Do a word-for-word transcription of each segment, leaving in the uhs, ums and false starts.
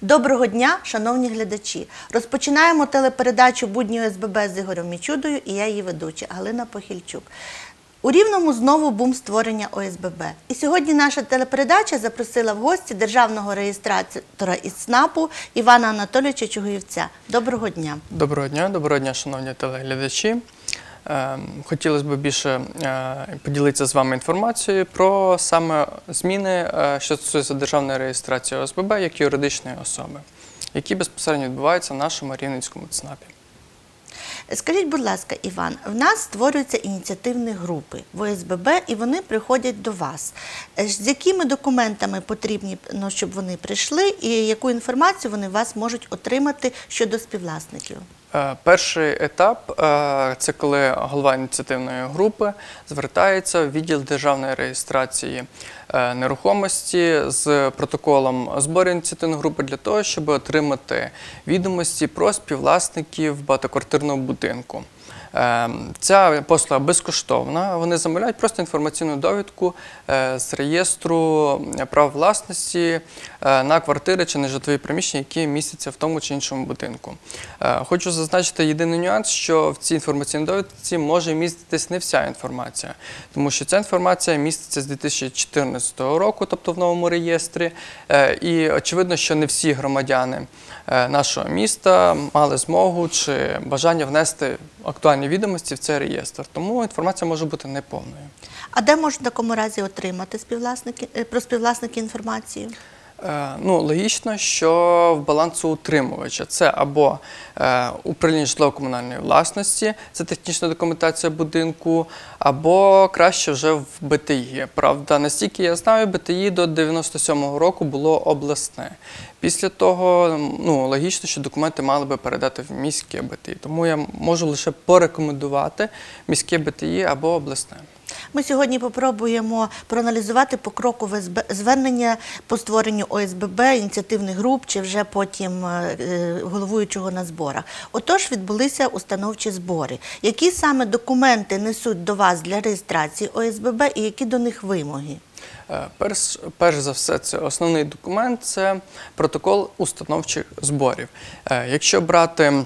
Доброго дня, шановні глядачі! Розпочинаємо телепередачу «Будні О С Б Б» з Ігорем Мічудою і я її ведуча Галина Похильчук. У Рівному знову бум створення О С Б Б. І сьогодні наша телепередача запросила в гості державного реєстратора із СНАПу Івана Анатолійовича Чугуївця. Доброго дня! Доброго дня, доброго дня, шановні телеглядачі. Хотілося б більше поділитися з вами інформацією про саме зміни, що стосуються державної реєстрації О С Б Б як юридичної особи, які безпосередньо відбуваються в нашому Рівненському ЦНАПі. Скажіть, будь ласка, Іван, в нас створюються ініціативні групи в О С Б Б і вони приходять до вас. З якими документами потрібні, щоб вони прийшли і яку інформацію вони вас можуть отримати щодо співвласників? Перший етап – це коли голова ініціативної групи звертається в відділ державної реєстрації нерухомості з протоколом збору ініціативної групи для того, щоб отримати відомості про співвласників багатоквартирного будинку. Ця послуга безкоштовна, вони замовляють просто інформаційну довідку з реєстру прав власності на квартири чи нежитлові приміщення, які містяться в тому чи іншому будинку. Хочу зазначити єдиний нюанс, що в цій інформаційній довідці може міститись не вся інформація, тому що ця інформація міститься з дві тисячі чотирнадцятого року, тобто в новому реєстрі, і очевидно, що не всі громадяни нашого міста мали змогу чи бажання внести актуальні відомості в цей реєстр, тому інформація може бути неповною. А де можна в такому разі отримати співвласники, про співвласників інформацію? Ну, логічно, що в балансоутримувача. Це або е, управління житлово-комунальної власності, це технічна документація будинку, або краще вже в Б Т І. Правда, настільки я знаю, Б Т І до дев'яносто сьомого року було обласне. Після того, ну, логічно, що документи мали би передати в міське Б Т І. Тому я можу лише порекомендувати міське Б Т І або обласне. Ми сьогодні попробуємо проаналізувати покрокове звернення по створенню О С Б Б, ініціативних груп чи вже потім головуючого на зборах. Отож, відбулися установчі збори. Які саме документи несуть до вас для реєстрації О С Б Б і які до них вимоги? Перш, перш за все, це основний документ – це протокол установчих зборів. Якщо брати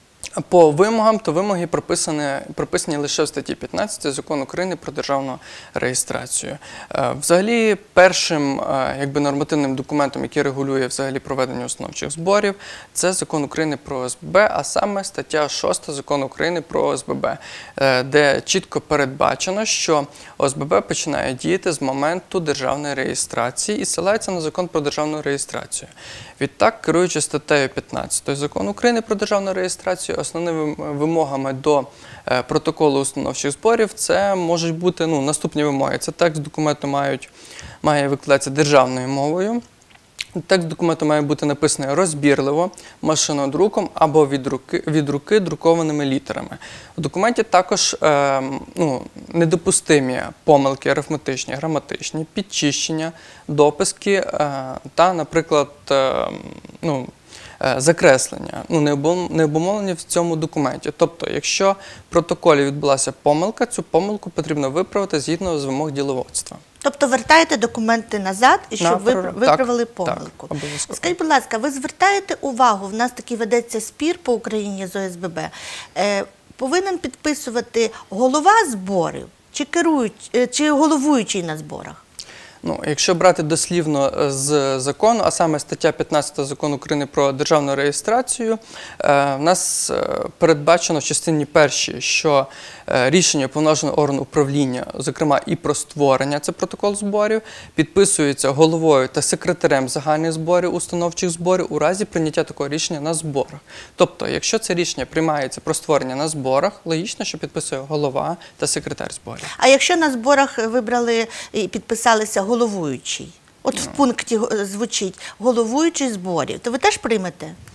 по вимогам, то вимоги прописані, прописані лише в статті п'ятнадцятій Закону України про державну реєстрацію. Взагалі, першим якби, нормативним документом, який регулює взагалі проведення установчих зборів, це Закон України про О С Б Б, а саме стаття шоста Закону України про О С Б Б, де чітко передбачено, що О С Б Б починає діяти з моменту державної реєстрації і ссилається на Закон про державну реєстрацію. Відтак, керуючи статтею п'ятнадцятою Закону України про державну реєстрацію, основними вимогами до протоколу установчих зборів це можуть бути ну, наступні вимоги. Це текст документу мають, має викладатися державною мовою. Текст документу має бути написаний розбірливо, машинодруком або від руки, від руки друкованими літерами. У документі також е, ну, недопустимі помилки арифметичні, граматичні, підчищення, дописки е, та, наприклад, е, ну, закреслення, ну, не обумовлені в цьому документі. Тобто, якщо в протоколі відбулася помилка, цю помилку потрібно виправити згідно з вимог діловодства. Тобто вертаєте документи назад, і щоб ви виправили помилку. Так, обов'язково. Скажіть, будь ласка, ви звертаєте увагу, в нас такий ведеться спір по Україні з О С Б Б, е, повинен підписувати голова зборів чи, керують, чи головуючий на зборах? Ну, якщо брати дослівно з закону, а саме стаття п'ятнадцята Закону України про державну реєстрацію, в нас передбачено в частині першій, що рішення уповноваженого органу управління, зокрема і про створення, це протокол зборів, підписується головою та секретарем загальних зборів, установчих зборів у разі прийняття такого рішення на зборах. Тобто, якщо це рішення приймається про створення на зборах, логічно, що підписує голова та секретар зборів. А якщо на зборах вибрали і підписалися головуючий? От в пункті звучить головуючий зборів, то ви теж приймете?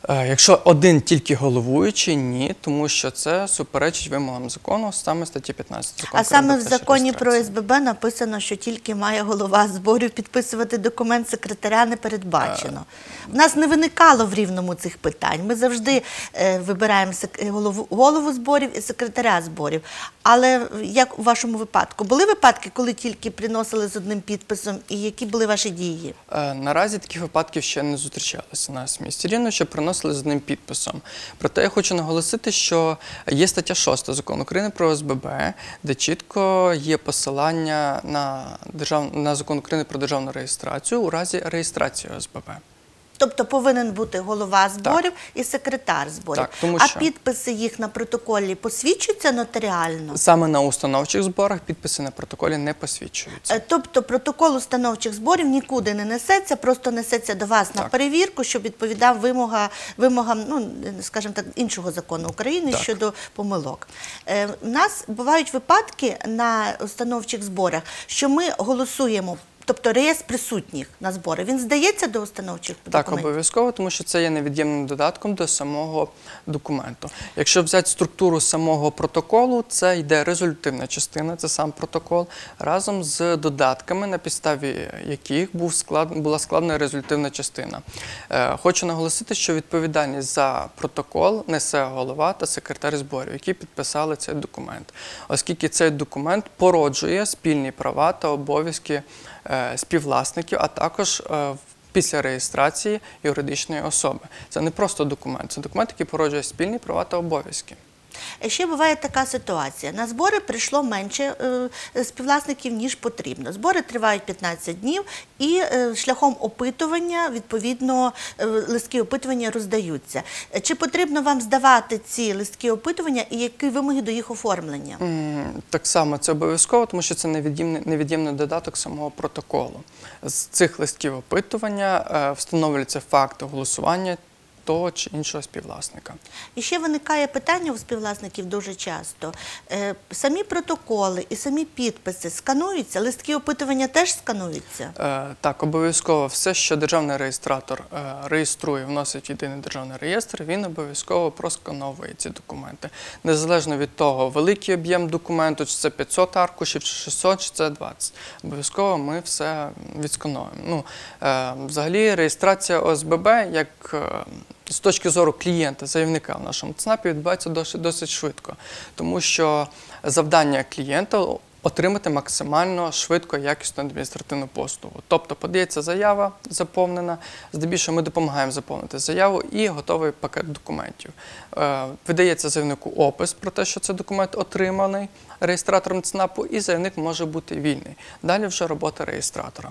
Е, Якщо один тільки головуючий, ні, тому що це суперечить вимогам закону, саме статті п'ятнадцять закону. А саме в про законі про реєстрацію. ОСББ написано, що тільки має голова зборів підписувати документ, секретаря не передбачено. В нас не виникало в Рівному цих питань. Ми завжди е, вибираємо сек- голову, голову зборів і секретаря зборів. Але як у вашому випадку? Були випадки, коли тільки приносили з одним підписом, і які були ваші дії? Е, Наразі таких випадків ще не зустрічалися у нас в місті Рівне, що приносили з одним підписом. Проте я хочу наголосити, що є стаття шоста Закону України про ОСББ, де чітко є посилання на, держав... на Закон України про державну реєстрацію у разі реєстрації ОСББ. Тобто повинен бути голова зборів і секретар зборів. Так, тому а що- підписи їх на протоколі посвідчуються нотаріально? Саме на установчих зборах підписи на протоколі не посвідчуються. Е, Тобто протокол установчих зборів нікуди не несеться, просто несеться до вас на Так. перевірку, щоб відповідав вимога, вимогам, ну, скажімо так, іншого закону України Так. щодо помилок. Е, У нас бувають випадки на установчих зборах, що ми голосуємо, тобто реєстр присутніх на збори, він здається до установчих Так, документів? обов'язково, тому що це є невід'ємним додатком до самого документу. Якщо взяти структуру самого протоколу, це йде результативна частина, це сам протокол, разом з додатками, на підставі яких був склад, була складена результативна частина. Е, хочу наголосити, що відповідальність за протокол несе голова та секретар зборів, які підписали цей документ, оскільки цей документ породжує спільні права та обов'язки е, співвласників, а також е, після реєстрації юридичної особи. Це не просто документ, це документ, який породжує спільні права та обов'язки. Ще буває така ситуація. На збори прийшло менше е, співвласників, ніж потрібно. Збори тривають п'ятнадцять днів і е, шляхом опитування, відповідно, е, листки опитування роздаються. Е, Чи потрібно вам здавати ці листки опитування і які вимоги до їх оформлення? М, Так само це обов'язково, тому що це невід'ємний, невід'ємний додаток самого протоколу. З цих листків опитування е, встановлюється факт голосування того чи іншого співвласника. І ще виникає питання у співвласників дуже часто. Е, Самі протоколи і самі підписи скануються, листки опитування теж скануються? Е, Так, обов'язково все, що державний реєстратор е, реєструє, вносить в єдиний державний реєстр, він обов'язково проскановує ці документи. Незалежно від того, великий об'єм документу, чи це п'ятсот аркушів, чи шістсот, чи це двадцять. Обов'язково ми все відскановуємо. Ну, е, взагалі, реєстрація ОСББ, як е, з точки зору клієнта, заявника в нашому ЦНАПі, відбувається досить, досить швидко, тому що завдання клієнта – отримати максимально швидко і якісну адміністративну послугу. Тобто подається заява заповнена, здебільшого ми допомагаємо заповнити заяву і готовий пакет документів. Е, Видається заявнику опис про те, що цей документ отриманий реєстратором ЦНАПу, і заявник може бути вільний. Далі вже робота реєстратора.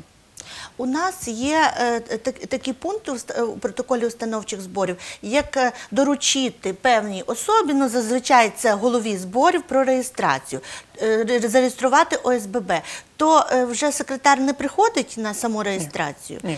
У нас є е, так- такі пункти у ст- у протоколі установчих зборів, як е, доручити певній особі, ну зазвичай це голові зборів, про реєстрацію, е, ре- зареєструвати ОСББ. То е, вже секретар не приходить на саму реєстрацію? Ні.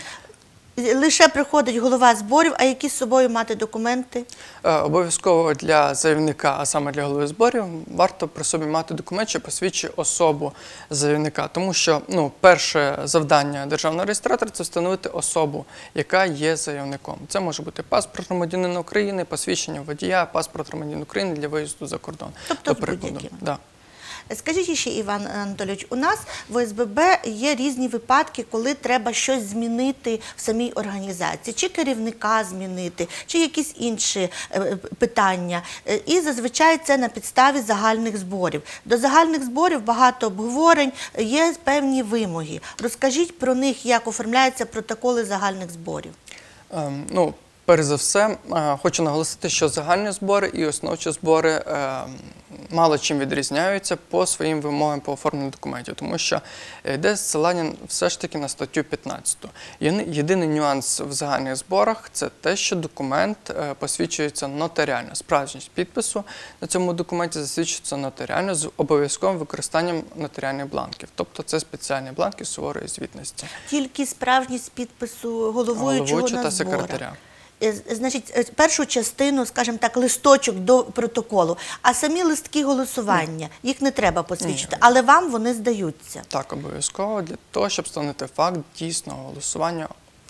Лише приходить голова зборів, а які з собою мати документи? Е, Обов'язково для заявника, а саме для голови зборів, варто при собі мати документ, що посвідчує особу заявника. Тому що ну, перше завдання державного реєстратора – це встановити особу, яка є заявником. Це може бути паспорт громадянина України, посвідчення водія, паспорт громадянина України для виїзду за кордон. Тобто До з прикладу. будь-яким. Да. Скажіть ще, Іван Анатолійович, у нас в ОСББ є різні випадки, коли треба щось змінити в самій організації, чи керівника змінити, чи якісь інші е, питання. Е, І зазвичай це на підставі загальних зборів. До загальних зборів багато обговорень, є певні вимоги. Розкажіть про них, як оформляються протоколи загальних зборів. Ем, ну, перш за все, е, хочу наголосити, що загальні збори і основні збори е, мало чим відрізняються по своїм вимогам по оформленню документів, тому що йде зсилання все ж таки на статтю п'ятнадцяту. Єни- Єдиний нюанс в загальних зборах – це те, що документ е, посвідчується нотаріально. Справжність підпису на цьому документі засвідчується нотаріально з обов'язковим використанням нотаріальних бланків. Тобто це спеціальні бланки суворої звітності. Тільки справжність підпису головуючого Головуючого на та зборах. секретаря. Е, Значить, е, першу частину, скажімо так, листочок до протоколу, а самі листки голосування, їх не треба посвідчити, але вам вони здаються. Так, обов'язково для того, щоб встановити факт дійсного голосування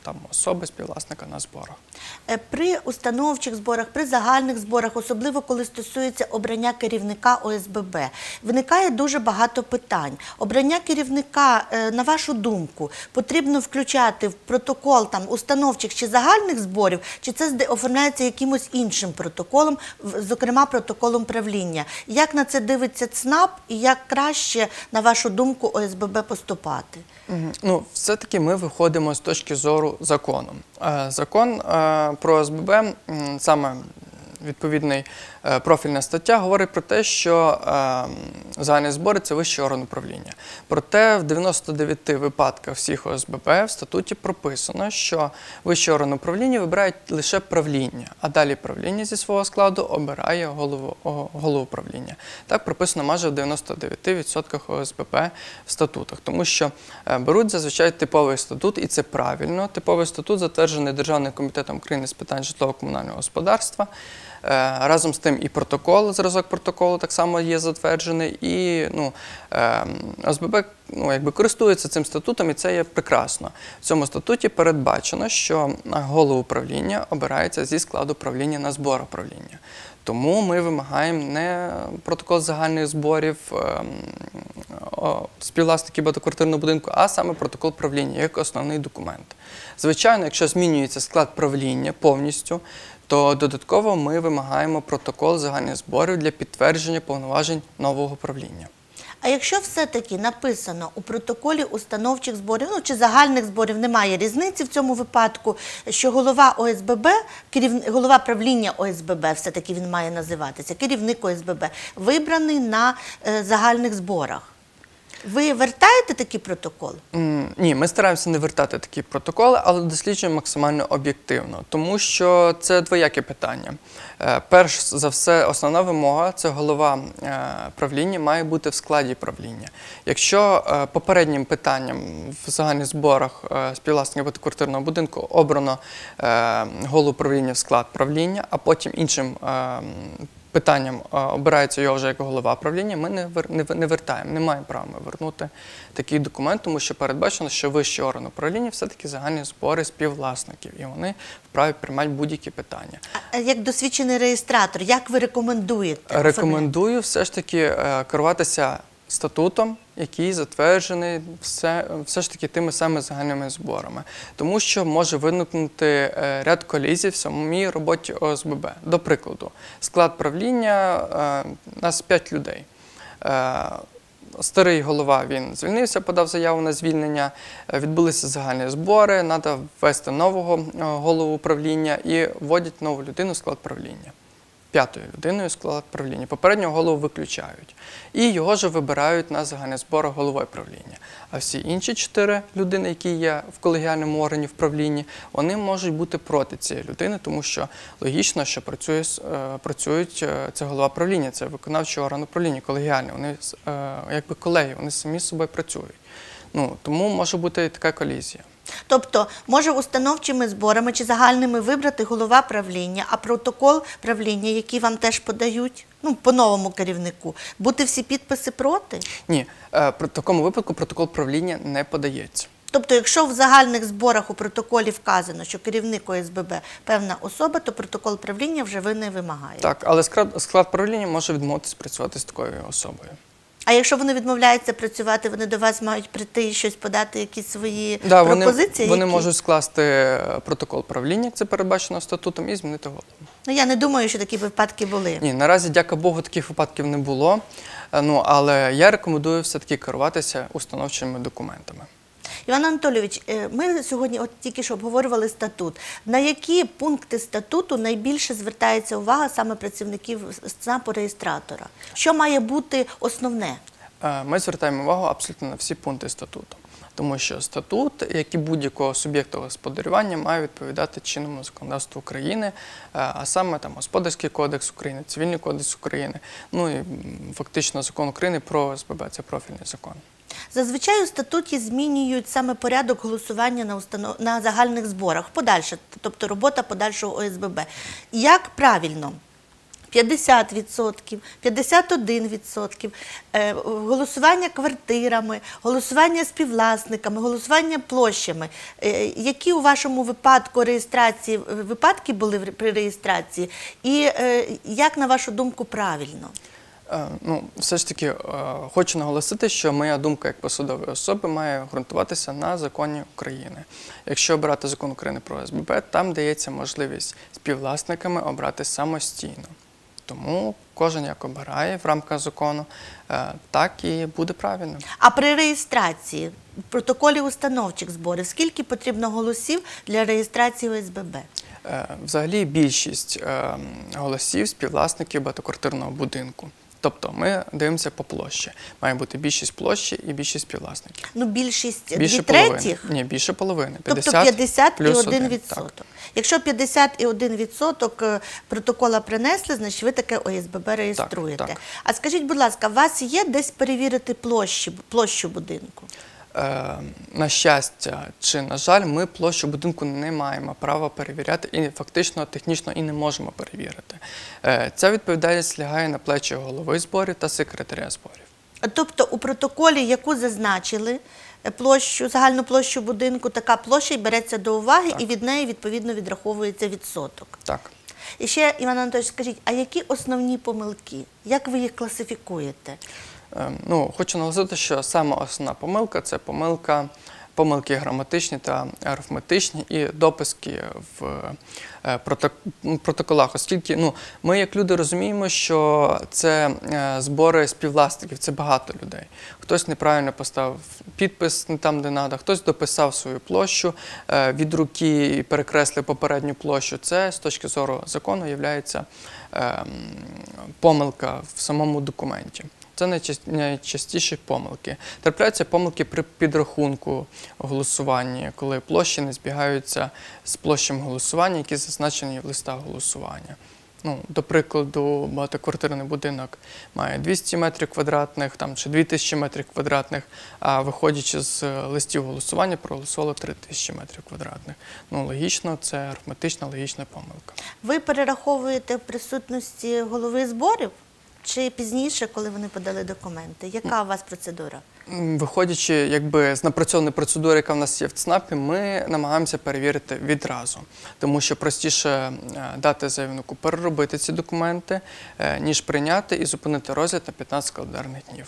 там особи, співвласника на зборах. Е, При установчих зборах, при загальних зборах, особливо коли стосується обрання керівника О С Б Б, виникає дуже багато питань. Обрання керівника, е, на вашу думку, потрібно включати в протокол там установчих чи загальних зборів, чи це зде- оформляється якимось іншим протоколом, в- зокрема протоколом правління? Як на це дивиться ЦНАП і як краще, на вашу думку, О С Б Б поступати? Мгм. Ну, все-таки ми виходимо з точки зору закону. Е, Закон е, про О С Б Б, м, саме відповідний е, профільна стаття, говорить про те, що е, загальні збори – це вищий орган управління. Проте в дев'яноста дев'яти випадках всіх О С Б Б в статуті прописано, що вищий орган управління вибирає лише правління, а далі правління зі свого складу обирає голову, о, голову правління. Так прописано майже в дев'яноста дев'яти відсотках О С Б Б в статутах, тому що е, беруть зазвичай типовий статут, і це правильно. Типовий статут затверджений Державним комітетом України з питань житлово-комунального господарства. Е, Разом з тим і протокол, зразок протоколу так само є затверджений, і ну, е, О С Б Б ну, якби користується цим статутом, і це є прекрасно. В цьому статуті передбачено, що голова управління обирається зі складу правління на збор управління. Тому ми вимагаємо не протокол загальних зборів ем, о, співвласників багатоквартирного будинку, а саме протокол правління як основний документ. Звичайно, якщо змінюється склад правління повністю, то додатково ми вимагаємо протокол загальних зборів для підтвердження повноважень нового правління. А якщо все-таки написано у протоколі установчих зборів, ну чи загальних зборів, немає різниці в цьому випадку, що голова О С Б Б, керів... голова правління О С Б Б, все-таки він має називатися, керівник О С Б Б, вибраний на е, загальних зборах. Ви вертаєте такі протоколи? М, Ні, ми стараємося не вертати такі протоколи, але досліджуємо максимально об'єктивно, тому що це двояке питання. Е, Перш за все, основна вимога – це голова е, правління має бути в складі правління. Якщо е, попереднім питанням в загальних зборах е, співвласників багатоквартирного будинку обрано е, голову правління в склад правління, а потім іншим е, питанням е, обирається його вже як голова правління, ми не, вер, не, не вертаємо, не маємо права ми вернути такий документ, тому що передбачено, що вищий орган управління все-таки загальні збори співвласників, і вони вправі приймати будь-які питання. А як досвідчений реєстратор, як ви рекомендуєте? Рекомендую все ж таки е, керуватися статутом, який затверджений все, все ж таки тими самими загальними зборами. Тому що може виникнути е, ряд колізій в самій роботі О С Б Б. До прикладу, склад правління е, нас п'ять людей. Е, Старий голова, він звільнився, подав заяву на звільнення, е, відбулися загальні збори, треба ввести нового е, голову правління і вводять нову людину в склад правління. П'ятою людиною склад правління. Попереднього голову виключають. І його ж вибирають на загальних зборах головою правління. А всі інші чотири людини, які є в колегіальному органі в правлінні, вони можуть бути проти цієї людини, тому що логічно, що працює, е, працюють, е, це голова правління, це виконавчий орган управління, колегіальний. Вони е, якби колеги, вони самі з собою працюють. Ну, тому може бути така колізія. Тобто, може установчими зборами чи загальними вибрати голова правління, а протокол правління, який вам теж подають, ну, по новому керівнику, бути всі підписи проти? Ні, е, в такому випадку протокол правління не подається. Тобто, якщо в загальних зборах у протоколі вказано, що керівник О С Б Б певна особа, то протокол правління вже ви не вимагаєте. Так, але склад, склад правління може відмовитися працювати з такою особою. А якщо вони відмовляються працювати, вони до вас мають прийти і щось подати, якісь свої Да, пропозиції? Вони, вони які? можуть скласти протокол правління, як це передбачено статутом, і змінити голову. Ну, я не думаю, що такі випадки були. Ні, наразі, дяка Богу, таких випадків не було. Ну, але я рекомендую все-таки керуватися установчими документами. Іван Анатолійович, ми сьогодні от тільки що обговорювали статут. На які пункти статуту найбільше звертається увага саме працівників ЦНАПу реєстратора? Що має бути основне? Ми звертаємо увагу абсолютно на всі пункти статуту. Тому що статут, як і будь-якого суб'єкту господарювання, має відповідати чинному законодавству України, а саме там Господарський кодекс України, Цивільний кодекс України, ну і фактично закон України про О С Б Б, це профільний закон. Зазвичай у статуті змінюють саме порядок голосування на, установ... на загальних зборах, подальше, тобто робота подальшого О С Б Б. Як правильно п'ятдесят відсотків, п'ятдесят один відсоток, е, голосування квартирами, голосування співвласниками, голосування площами. Е, які у вашому випадку реєстрації, випадки були в- при реєстрації і е, як, на вашу думку, правильно? Е, Ну, все ж таки, е, хочу наголосити, що моя думка як посадової особи має ґрунтуватися на законі України. Якщо обирати закон України про О С Б Б, там дається можливість співвласниками обрати самостійно. Тому кожен як обирає в рамках закону, е, так і буде правильно. А при реєстрації в протоколі установчих зборів скільки потрібно голосів для реєстрації О С Б Б? Е, Взагалі більшість е, голосів співвласників багатоквартирного будинку. Тобто ми дивимося по площі. Має бути більшість площі і більшість співвласників. Ну, більшість Більше дві половини. третіх? Ні, більше половини. Тобто п'ятдесят і плюс один Так. відсоток. Якщо п'ятдесят і один відсоток протокола принесли, значить ви таке О С Б Б реєструєте. так. А скажіть, будь ласка, у вас є десь перевірити площі, площу будинку? Е, на щастя чи на жаль, ми площу будинку не маємо права перевіряти і фактично технічно і не можемо перевірити. Е, ця відповідальність лягає на плечі голови зборів та секретаря зборів. Тобто у протоколі, яку зазначили площу, загальну площу будинку, така площа й береться до уваги, Так. і від неї відповідно відраховується відсоток. Так. І ще, Іван Анатолійович, скажіть, а які основні помилки? Як ви їх класифікуєте? Е, Ну, хочу наголосити, що саме основна помилка – це помилка, помилки граматичні та арифметичні і дописки в е, проток- протоколах, оскільки ну, ми як люди розуміємо, що це е, збори співвласників, це багато людей. Хтось неправильно поставив підпис не там, де треба, хтось дописав свою площу е, від руки і перекреслив попередню площу. Це з точки зору закону є е, помилка в самому документі. Це найча- найчастіші помилки. Трапляються помилки при підрахунку голосування, коли площі не збігаються з площами голосування, які зазначені в листах голосування. Ну, до прикладу, багатоквартирний будинок має двісті метрів квадратних там, чи дві тисячі метрів квадратних, а виходячи з листів голосування, проголосувало три тисячі метрів квадратних. Ну, логічно, це арифметична, логічна помилка. Ви перераховуєте в присутності голови зборів чи пізніше, коли вони подали документи? Яка у вас процедура? М, Виходячи якби, з напрацьованої процедури, яка в нас є в ЦНАПі, ми намагаємося перевірити відразу, тому що простіше е, дати заявнику переробити ці документи, е, ніж прийняти і зупинити розгляд на п'ятнадцять календарних днів.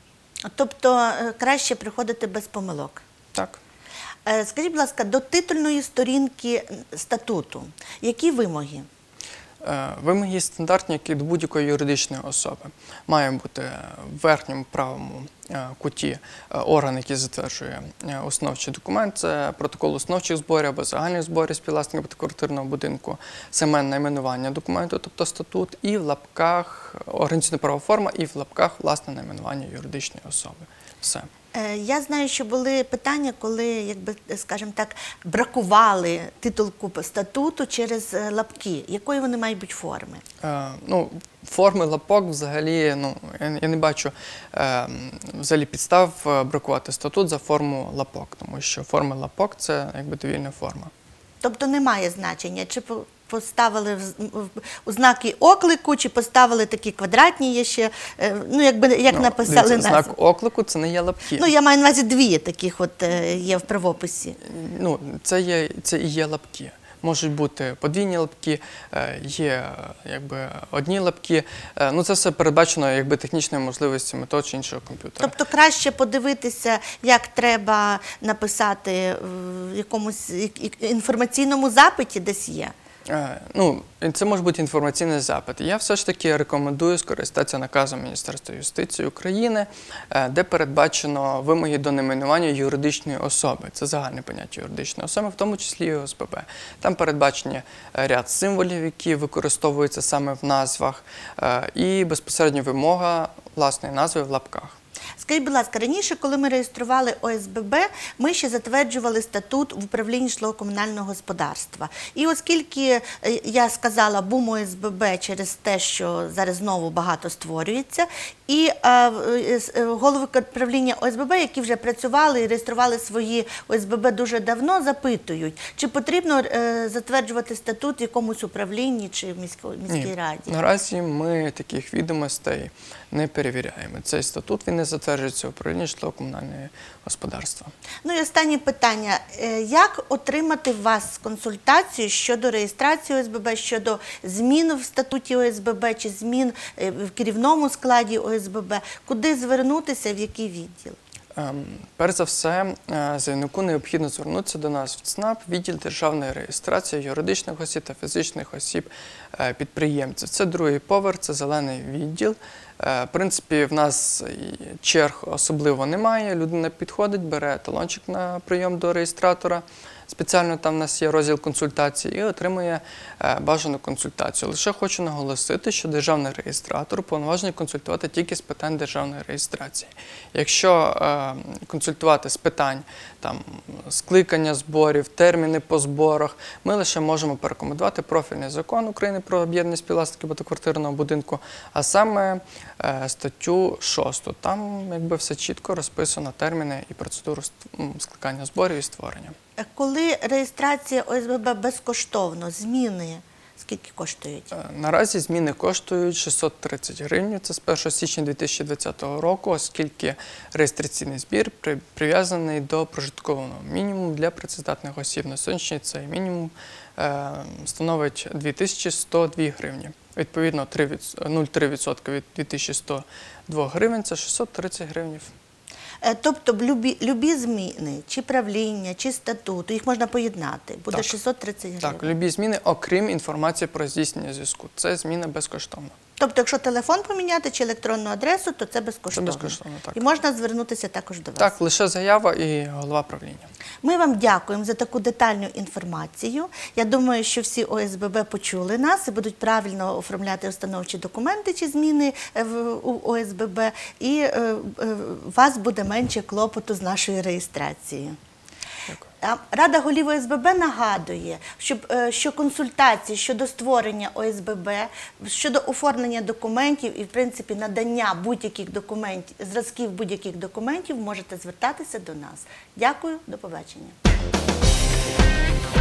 Тобто е, краще приходити без помилок. Так. Е, Скажіть, будь ласка, до титульної сторінки статуту які вимоги? Е, Вимоги стандартні, як і до будь-якої юридичної особи. Має бути в верхньому правому е, куті е, орган, який затверджує е, установчий документ, це протокол установчих зборів або загальних зборів співвласників багатоквартирного будинку, саме найменування документу, тобто статут, і в лапках організаційна права форма, і в лапках власне найменування юридичної особи. Все. Е, Я знаю, що були питання, коли, якби, скажімо так, бракували титулку статуту через е, лапки. Якої вони мають бути форми? Е, ну, форми лапок взагалі, ну, я, я не бачу е, взагалі підстав е, бракувати статут за форму лапок, тому що форми лапок – це якби довільна форма. Тобто немає значення, чи по- поставили в з- в- у знаки оклику, чи поставили такі квадратні є ще, е, ну, якби, як Ну, написали дивіться, назву. знак оклику – це не є лапки. Ну, я маю на увазі дві таких от е, є в правописі. Ну, це, є, це і є лапки. Можуть бути подвійні лапки, е, є е, якби, одні лапки. Е, Ну, це все передбачено якби, технічними можливостями того чи іншого комп'ютера. Тобто краще подивитися, як треба написати в якомусь і- і- інформаційному запиті, десь є. Е, Ну, це може бути інформаційний запит. Я все ж таки рекомендую скористатися наказом Міністерства юстиції України, е, де передбачено вимоги до найменування юридичної особи. Це загальне поняття юридичної особи, в тому числі і О С Б Б. Там передбачені е, ряд символів, які використовуються саме в назвах, е, і безпосередньо вимога власної назви в лапках. Скажіть, будь ласка, раніше, коли ми реєстрували О С Б Б, ми ще затверджували статут в управлінні житлово-комунального господарства. І оскільки, е, я сказала, бум О С Б Б через те, що зараз знову багато створюється, і е, е, голови правління О С Б Б, які вже працювали і реєстрували свої О С Б Б дуже давно, запитують, чи потрібно е, затверджувати статут в якомусь управлінні чи в міській, міській Ні. раді? Наразі ми таких відомостей не перевіряємо. Цей статут він не затверджується управління житлово-комунального господарства. Ну і останнє питання. Е, Як отримати у вас консультацію щодо реєстрації О С Б Б, щодо змін в статуті О С Б Б чи змін е, в керівному складі О С Б Б? Куди звернутися, в який відділ? Ем, Перш за все, е, заявнику необхідно звернутися до нас в ЦНАП, відділ державної реєстрації юридичних осіб та фізичних осіб е, підприємців. Це другий поверх, це зелений відділ. Е, В принципі, в нас і черг особливо немає. Людина підходить, бере талончик на прийом до реєстратора. Спеціально там в нас є розділ консультацій і отримує е, бажану консультацію. Лише хочу наголосити, що державний реєстратор уповноважений консультувати тільки з питань державної реєстрації. Якщо е, консультувати з питань там, скликання зборів, терміни по зборах, ми лише можемо порекомендувати профільний закон України про об'єднання співвласників багатоквартирного будинку, а саме е, статтю шосту. Там якби все чітко розписано терміни і процедуру скликання зборів і створення. Коли реєстрація О С Б Б безкоштовно, зміни скільки коштують? Е, Наразі зміни коштують шістсот тридцять гривень, це з першого січня дві тисячі двадцятого року, оскільки реєстраційний збір при- прив'язаний до прожиткового мінімуму для працездатних осіб. На сьогодні цей мінімум е, становить дві тисячі сто дві гривні. Відповідно, нуль цілих три відсотки від дві тисячі сто два гривень – це шістсот тридцять гривень. Е, Тобто любі, любі зміни, чи правління, чи статуту, їх можна поєднати, буде Так. шістсот тридцять гривень. Так, любі зміни, окрім інформації про здійснення зв'язку. Це зміна безкоштовна. Тобто, якщо телефон поміняти чи електронну адресу, то це безкоштовно. Це безкоштовно, так. І можна звернутися також до вас. Так, лише заява і голова правління. Ми вам дякуємо за таку детальну інформацію. Я думаю, що всі О С Б Б почули нас і будуть правильно оформляти установчі документи чи зміни е, в у О С Б Б, і е, е, у вас буде менше клопоту з нашою реєстрацією. Дякую. А Рада голів О С Б Б нагадує, щоб, е, що консультації щодо створення О С Б Б, щодо оформлення документів і, в принципі, надання будь-яких документів, зразків будь-яких документів можете звертатися до нас. Дякую, до побачення.